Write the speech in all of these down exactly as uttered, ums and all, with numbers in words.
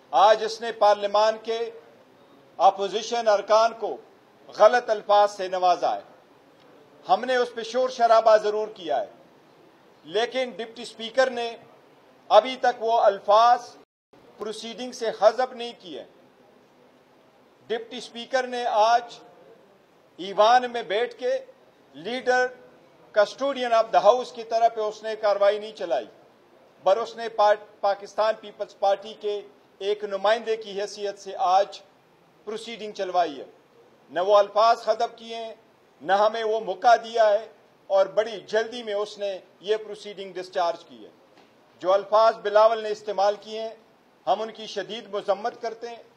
आज इसने पार्लियामान के अपोजिशन अरकान को गलत अल्फाज से नवाजा है। हमने उस पर शोर शराबा जरूर किया है, लेकिन डिप्टी स्पीकर ने अभी तक वो अल्फाज प्रोसीडिंग से हज़फ नहीं किए। डिप्टी स्पीकर ने आज ईवान में बैठ के leader custodian of the house की तरफ पे उसने कार्रवाई नहीं चलाई, पर उसने पा, पाकिस्तान पीपल्स पार्टी के एक नुमाइंदे की हैसियत से आज प्रोसीडिंग चलवाई है। न वो अल्फाज हदफ किए हैं, न हमें वो मौका दिया है, और बड़ी जल्दी में उसने ये प्रोसीडिंग डिस्चार्ज की है। जो अल्फाज बिलावल ने इस्तेमाल किए हैं, हम उनकी शदीद मजम्मत करते हैं।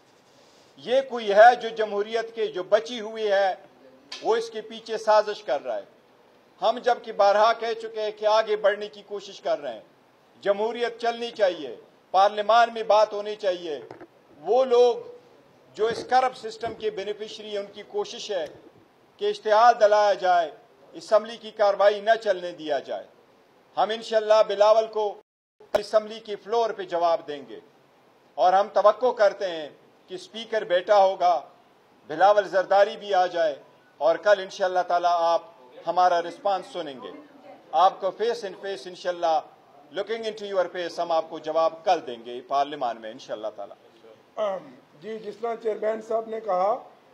ये कोई है जो जमहूरियत के जो बची हुई है वो इसके पीछे साजिश कर रहा है। हम जबकि बारहा कह चुके हैं कि आगे बढ़ने की कोशिश कर रहे हैं, जमहूरियत चलनी चाहिए, पार्लियामान में बात होनी चाहिए। वो लोग जो इस करप्ट सिस्टम के बेनिफिशरी है, उनकी कोशिश है कि इश्तिहार दिलाया जाए, असम्बली की कार्रवाई न चलने दिया जाए। हम इंशाअल्लाह बिलावल को असम्बली की फ्लोर पे जवाब देंगे, और हम तवक्को करते हैं कि स्पीकर बैठा होगा, बिलावल जरदारी भी आ जाए, और कल इंशाअल्लाह ताला आप हमारा रिस्पांस सुनेंगे। आपको फेस इन फेस इंशाअल्लाह, लुकिंग इनटू योर फेस, हम आपको जवाब कल देंगे पार्लियामान में इंशाअल्लाह ताला। जी, जिस तरह चेयरमैन साहब ने कहा,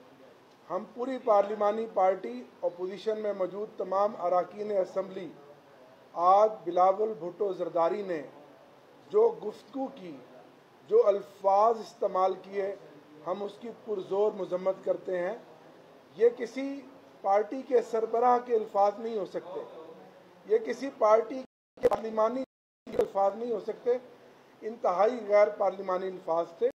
हम पूरी पार्लिमानी पार्टी अपोजिशन में मौजूद तमाम अरकान असम्बली आज बिलावल भुट्टो जरदारी ने जो गुफ्तगू की, जो अल्फाज इस्तेमाल किए, हम उसकी पुरजोर मजम्मत करते हैं। ये किसी पार्टी के सरबराह के अल्फाज नहीं हो सकते, ये किसी पार्टी के पार्लिमानी अल्फाज नहीं हो सकते, इंतहाई गैर पार्लिमानी अल्फाज थे।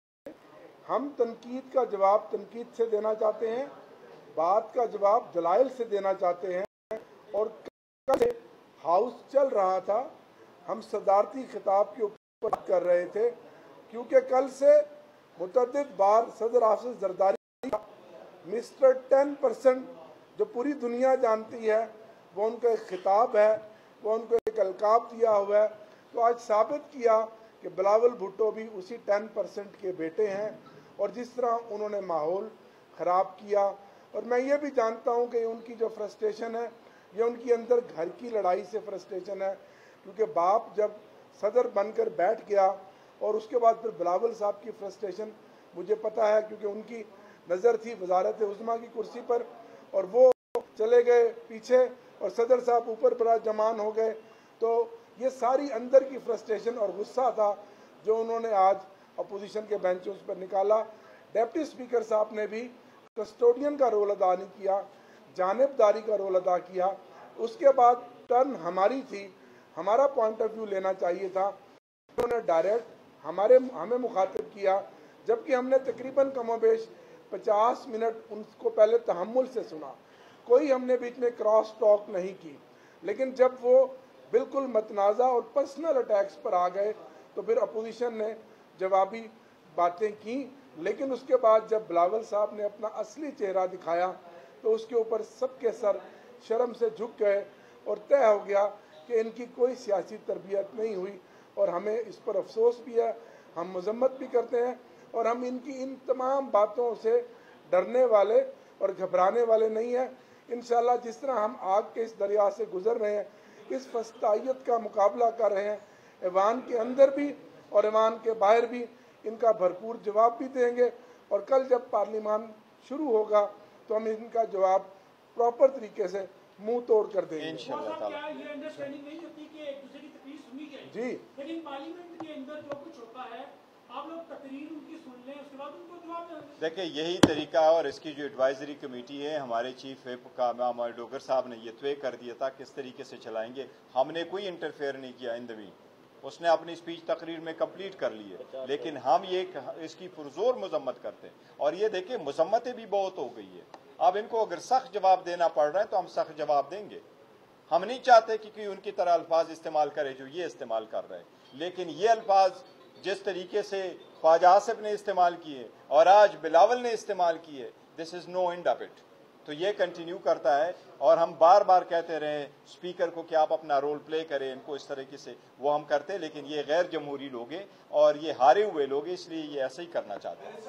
हम तनकीद का जवाब तनकीद से देना चाहते हैं, बात का जवाब दलाइल से देना चाहते हैं। और कल से हाउस चल रहा था, हम सदारती खिताब के ऊपर बात कर रहे थे, क्योंकि कल से मुतअद्दिद बार सदर हाफिज जरदारी का मिस्टर टेन परसेंट जो पूरी दुनिया जानती है, वो उनका एक खिताब है, वो उनको एक अलकाब दिया हुआ है। तो आज साबित किया कि बिलावल भुट्टो भी उसी टेन परसेंट के बेटे हैं, और जिस तरह उन्होंने माहौल ख़राब किया। और मैं ये भी जानता हूँ कि उनकी जो फ्रस्ट्रेशन है, ये उनकी अंदर घर की लड़ाई से फ्रस्ट्रेशन है, क्योंकि बाप जब सदर बनकर बैठ गया, और उसके बाद फिर बिलावल साहब की फ्रस्ट्रेशन मुझे पता है, क्योंकि उनकी नज़र थी वजारत उज़्मा की कुर्सी पर, और वो चले गए पीछे, और सदर साहब ऊपर बराजमान हो गए। तो ये सारी अंदर की फ्रस्ट्रेशन और गुस्सा था जो उन्होंने आज अपोजिशन के बेंचों पर निकाला। डिप्टी स्पीकर साहब ने भी कस्टोडियन का रोल अदा नहीं किया, जानिबदारी का रोल अदा किया। उसके बाद टर्न हमारी थी, हमारा पॉइंट ऑफ व्यू लेना चाहिए था, उन्होंने डायरेक्ट हमारे हमें मुखातिब किया, जबकि हमने तकरीबन कमोबेश पचास मिनट उनको पहले तहम्मुल से सुना, कोई हमने बीच में क्रॉस टॉक नहीं की। लेकिन जब वो बिल्कुल मतनाज़ा और पर्सनल अटैक्स पर आ गए, तो फिर अपोजिशन ने जवाबी बातें की। लेकिन उसके बाद जब बिलावल साहब ने अपना असली चेहरा दिखाया, तो उसके ऊपर सबके सर शर्म से झुक गए, और तय हो गया कि इनकी कोई सियासी तरबियत नहीं हुई। और हमें इस पर अफसोस भी है, हम मजम्मत भी करते हैं, और हम इनकी इन तमाम बातों से डरने वाले और घबराने वाले नहीं हैं। इंशाअल्लाह जिस तरह हम आग के इस दरिया से गुजर रहे हैं, इस फस्तायत का मुकाबला कर रहे हैं, ऐवान के अंदर भी और ऐवान के बाहर भी इनका भरपूर जवाब भी देंगे। और कल जब पार्लियामान शुरू होगा, तो हम इनका जवाब प्रॉपर तरीके से मुंह तोड़ कर देंगे इंशाअल्लाह ताला। ये अंडरस्टैंडिंग नहीं होती कि एक दूसरे की तकरीर सुनी जाए जी, लेकिन पार्लियामेंट के अंदर जो कुछ होता है, आप लोग तकरीर उनकी सुन लें, उसके बाद उनको जवाब दें। देखिए, यही तरीका है, और इसकी जो एडवाइजरी कमेटी है, हमारे चीफ व्हिप का हमारे डोगर साहब ने ये तय कर दिया था किस तरीके से चलाएंगे। हमने कोई इंटरफेयर नहीं किया इन दवी, उसने अपनी स्पीच तकरीर में कंप्लीट कर ली है, लेकिन हम ये इसकी पुरजोर मजम्मत करते हैं। और ये देखिए, मजम्मतें भी बहुत हो गई है। अब इनको अगर सख्त जवाब देना पड़ रहा है तो हम सख्त जवाब देंगे। हम नहीं चाहते कि कोई उनकी तरह अल्फाज इस्तेमाल करे जो ये इस्तेमाल कर रहे हैं, लेकिन ये अल्फाज जिस तरीके से ख्वाजा आसिफ ने इस्तेमाल किए और आज बिलावल ने इस्तेमाल किए, this is no end of it. तो ये कंटिन्यू करता है और हम बार बार कहते रहे स्पीकर को कि आप अपना रोल प्ले करें, इनको इस तरीके से वो हम करते हैं, लेकिन ये गैर जमहूरी लोग हैं और ये हारे हुए लोग हैं, इसलिए ये ऐसे ही करना चाहते हैं।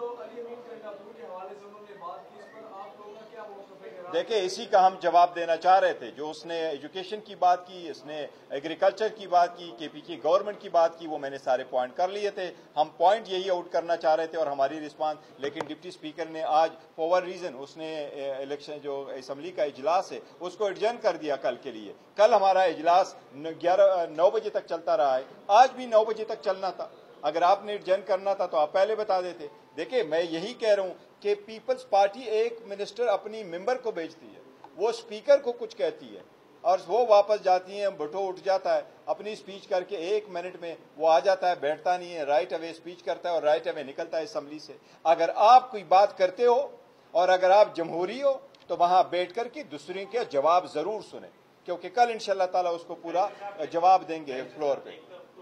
देखिए, इसी का हम जवाब देना चाह रहे थे। जो उसने एजुकेशन की बात की, इसने एग्रीकल्चर की बात की, केपी की गवर्नमेंट की बात की, वो मैंने सारे पॉइंट कर लिए थे। हम पॉइंट यही आउट करना चाह रहे थे और हमारी रिस्पांस, लेकिन डिप्टी स्पीकर ने आज फॉर रीजन उसने इलेक्शन जो असेंबली का इजलास है उसको एडजर्न कर दिया कल के लिए। कल हमारा इजलास ग्यारह नौ बजे तक चलता रहा है, आज भी नौ बजे तक चलना था। अगर आपने एडजर्न करना था तो आप पहले बता देते। देखिए, मैं यही कह रहा हूं कि पीपल्स पार्टी एक मिनिस्टर अपनी मेंबर को भेजती है, वो स्पीकर को कुछ कहती है और वो वापस जाती है, भुट्टो उठ जाता है, अपनी स्पीच करके एक मिनट में वो आ जाता है, बैठता नहीं है, राइट अवे स्पीच करता है और राइट अवे निकलता है असेंबली से। अगर आप कोई बात करते हो और अगर आप जमहूरी हो तो वहां बैठ कर के दूसरे के जवाब जरूर सुने, क्योंकि कल इंशाल्लाह ताला उसको पूरा जवाब देंगे फ्लोर पे।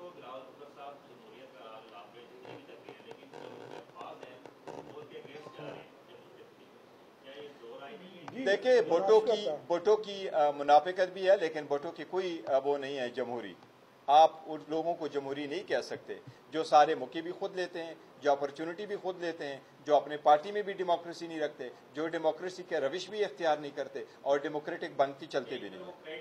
देखिए, भुट्टो की भुट्टो की मुनाफिकत भी है, लेकिन भुट्टो की कोई वो नहीं है जमहूरी। आप उन लोगों को जमहूरी नहीं कह सकते जो सारे मौके भी खुद लेते हैं, जो अपॉर्चुनिटी भी खुद लेते हैं, जो अपने पार्टी में भी डेमोक्रेसी नहीं रखते, जो डेमोक्रेसी के रविश भी इख्तियार नहीं करते और डेमोक्रेटिक बनती चलते भी नहीं।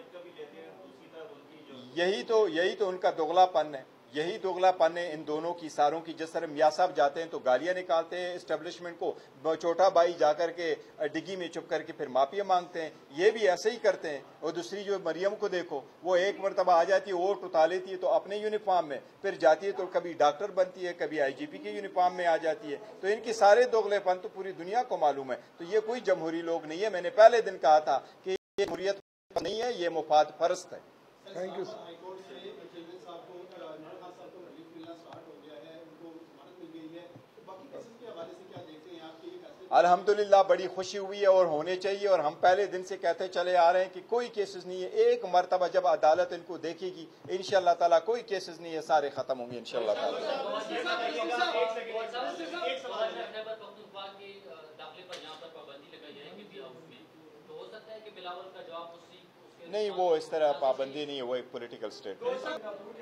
यही तो यही तो उनका दोगलापन है, यही दोगलापन है इन दोनों की सारों की। जिस तरह मियाँ साहब जाते हैं तो गालियां निकालते हैं एस्टेब्लिशमेंट को, छोटा भाई जाकर के डिग्गी में चुप करके फिर माफिया मांगते हैं, ये भी ऐसे ही करते हैं। और दूसरी जो मरियम को देखो, वो एक मरतबा आ जाती है, वोट उठा लेती है तो अपने यूनिफॉर्म में, फिर जाती है तो कभी डॉक्टर बनती है, कभी आईजीपी के यूनिफॉर्म में आ जाती है। तो इनके सारे दोगलेपन तो पूरी दुनिया को मालूम है। तो ये कोई जमहूरी लोग नहीं है। मैंने पहले दिन कहा था कि ये जमहूरियत नहीं है, ये मुफाद परस्त है। Thank you. अल्हम्दुलिल्लाह बड़ी खुशी हुई है और होने चाहिए। और हम पहले दिन से कहते चले आ रहे हैं कि कोई केसेस नहीं है। एक मरतबा जब अदालत इनको देखेगी इंशाअल्लाह ताला कोई केसेस नहीं है, सारे खत्म होंगे इंशाअल्लाह ताला। नहीं, वो इस तरह पाबंदी नहीं है, वो एक पॉलिटिकल स्टेटमेंट।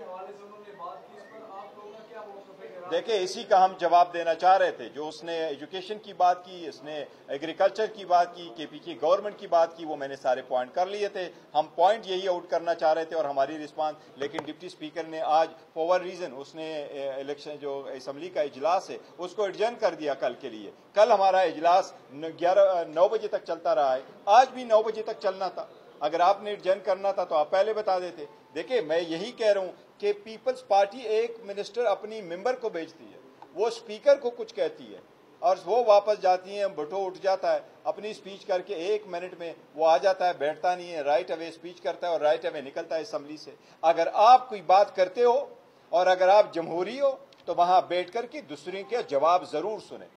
देखिए, इसी का हम जवाब देना चाह रहे थे। जो उसने एजुकेशन की बात की, इसने एग्रीकल्चर की बात की, केपी की गवर्नमेंट की बात की, वो मैंने सारे पॉइंट कर लिए थे। हम पॉइंट यही आउट करना चाह रहे थे और हमारी रिस्पांस, लेकिन डिप्टी स्पीकर ने आज फॉर रीजन उसने इलेक्शन जो असेंबली का इजलास है उसको एडजर्न कर दिया कल के लिए। कल हमारा इजलास ग्यारह नौ बजे तक चलता रहा है, आज भी नौ बजे तक चलना था। अगर आपने एडजर्न करना था तो आप पहले बता देते। देखिए, मैं यही कह रहा हूं कि पीपल्स पार्टी एक मिनिस्टर अपनी मेंबर को भेजती है, वो स्पीकर को कुछ कहती है और वो वापस जाती है, भुट्टो उठ जाता है, अपनी स्पीच करके एक मिनट में वो आ जाता है, बैठता नहीं है, राइट अवे स्पीच करता है और राइट अवे निकलता है असेंबली से। अगर आप कोई बात करते हो और अगर आप जमहूरी हो तो वहां बैठ कर के दूसरे के जवाब जरूर सुने।